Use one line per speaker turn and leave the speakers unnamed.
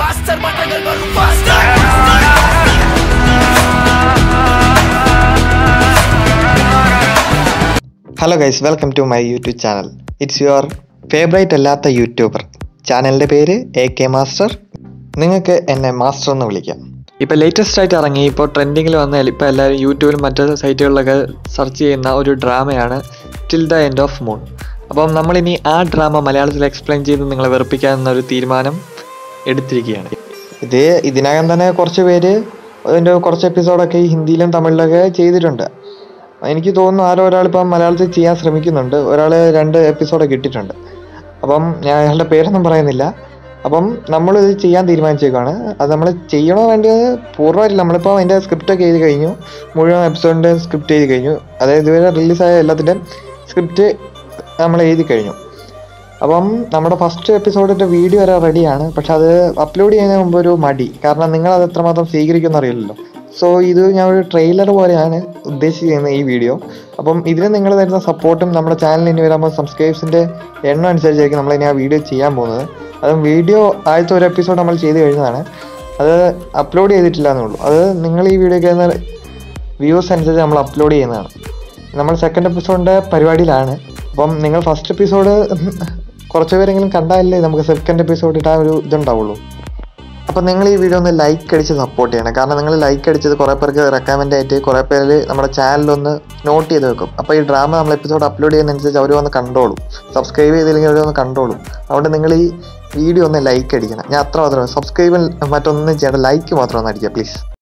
Hello guys, welcome to my YouTube channel. It's your favorite അല്ലാത്ത YouTuber. ചാനലിൻ്റെ പേര് AK Master. നിങ്ങൾക്ക് എന്നെ മാസ്റ്റർ എന്ന് വിളിക്കാം. ഇപ്പോൾ ലേറ്റസ്റ്റ് ആയിട്ട് ഇറങ്ങി ഇപ്പോൾ ട്രെൻഡിങ്ങിൽ വന്ന ഇപ്പോൾ എല്ലാവരും യൂട്യൂബിലും മറ്റു സൈറ്റുകളിലൊക്കെ സെർച്ച് ചെയ്യുന്ന ഒരു ഡ്രാമയാണ് till the end of moon. അപ്പം നമ്മളിനി ആ ഡ്രാമ മലയാളത്തിൽ എക്സ്പ്ലെയിൻ ചെയ്ത് നിങ്ങളെ വെറുപ്പിക്കാമെന്നൊരു തീരുമാനം എടുത്തിരിക്കുകയാണ്. ഇതിനകം തന്നെ കുറച്ച് പേര് അതിൻ്റെ കുറച്ച് എപ്പിസോഡൊക്കെ ഈ ഹിന്ദിയിലും തമിഴിലൊക്കെ ചെയ്തിട്ടുണ്ട്. എനിക്ക് തോന്നുന്നു ഒരാളിപ്പം മലയാളത്തിൽ ചെയ്യാൻ ശ്രമിക്കുന്നുണ്ട്. ഒരാൾ 2 എപ്പിസോഡൊക്കെ ഇട്ടിട്ടുണ്ട്. അപ്പം ഞാൻ അയാളുടെ പേരൊന്നും പറയുന്നില്ല. അപ്പം നമ്മളിത് ചെയ്യാൻ തീരുമാനിച്ചേക്കാണ്. അത് നമ്മൾ ചെയ്യണോ വേണ്ടത് പൂർണ്ണമായിട്ടില്ല. നമ്മളിപ്പോൾ അതിൻ്റെ സ്ക്രിപ്റ്റൊക്കെ എഴുതി കഴിഞ്ഞു. മുഴുവൻ എപ്പിസോഡിൻ്റെ സ്ക്രിപ്റ്റ് എഴുതി കഴിഞ്ഞു. അതായത് ഇതുവരെ റിലീസായ എല്ലാത്തിൻ്റെയും സ്ക്രിപ്റ്റ് നമ്മൾ എഴുതി കഴിഞ്ഞു. അപ്പം നമ്മുടെ ഫസ്റ്റ് എപ്പിസോഡിൻ്റെ വീഡിയോ വരെ റെഡിയാണ്. പക്ഷെ അത് അപ്ലോഡ് ചെയ്യുന്നതിന് മുമ്പ് ഒരു മടി. കാരണം നിങ്ങളത് എത്രമാത്രം സ്വീകരിക്കുമെന്ന് അറിയില്ലല്ലോ. സോ ഇത് ഞാൻ ഒരു ട്രെയിലർ പോലെയാണ് ഉദ്ദേശിക്കുന്നത് ഈ വീഡിയോ. അപ്പം ഇതിന് നിങ്ങൾ തരുന്ന സപ്പോർട്ടും നമ്മുടെ ചാനലിൽ ഇനി വരുമ്പോൾ സബ്സ്ക്രൈബേഴ്സിൻ്റെ എണ്ണം അനുസരിച്ചായിരിക്കും നമ്മളിനി ആ വീഡിയോ ചെയ്യാൻ പോകുന്നത്. അതും വീഡിയോ ആദ്യത്തെ ഒരു എപ്പിസോഡ് നമ്മൾ ചെയ്ത് കഴിഞ്ഞതാണ്. അത് അപ്ലോഡ് ചെയ്തിട്ടില്ല എന്നുള്ളൂ. അത് നിങ്ങൾ ഈ വീഡിയോ ചെയ്യുന്ന വ്യൂസ് അനുസരിച്ച് നമ്മൾ അപ്ലോഡ് ചെയ്യുന്നതാണ്. നമ്മൾ സെക്കൻഡ് എപ്പിസോഡിൻ്റെ പരിപാടിയിലാണ്. അപ്പം നിങ്ങൾ ഫസ്റ്റ് എപ്പിസോഡ് കുറച്ച് പേരെങ്കിലും കണ്ടാലല്ലേ നമുക്ക് സെക്കൻഡ് എപ്പിസോഡ് ഇട്ടാൻ ഒരു ഇതുണ്ടാവുള്ളൂ. അപ്പോൾ നിങ്ങൾ ഈ വീഡിയോ ഒന്ന് ലൈക്ക് അടിച്ച് സപ്പോർട്ട് ചെയ്യണം. കാരണം നിങ്ങൾ ലൈക്ക് അടിച്ചത് കുറേ പേർക്ക് റെക്കമെൻഡ് ആയിട്ട് കുറേ പേര് നമ്മുടെ ചാനലൊന്ന് നോട്ട് ചെയ്ത് വെക്കും. അപ്പോൾ ഈ ഡ്രാമ നമ്മൾ എപ്പിസോഡ് അപ്ലോഡ് ചെയ്യുന്നതനുസരിച്ച് അവർ വന്ന് കണ്ടോളും. സബ്സ്ക്രൈബ് ചെയ്തില്ലെങ്കിൽ അവർ വന്ന് കണ്ടോളും. അതുകൊണ്ട് നിങ്ങൾ ഈ വീഡിയോ ഒന്ന് ലൈക്ക് അടിക്കണം. ഞാൻ അത്ര മാത്രമേ സബ്സ്ക്രൈബ് മറ്റൊന്നും ചെയ്യേണ്ട, ലൈക്ക് മാത്രം ഒന്ന് അടിക്കുക പ്ലീസ്.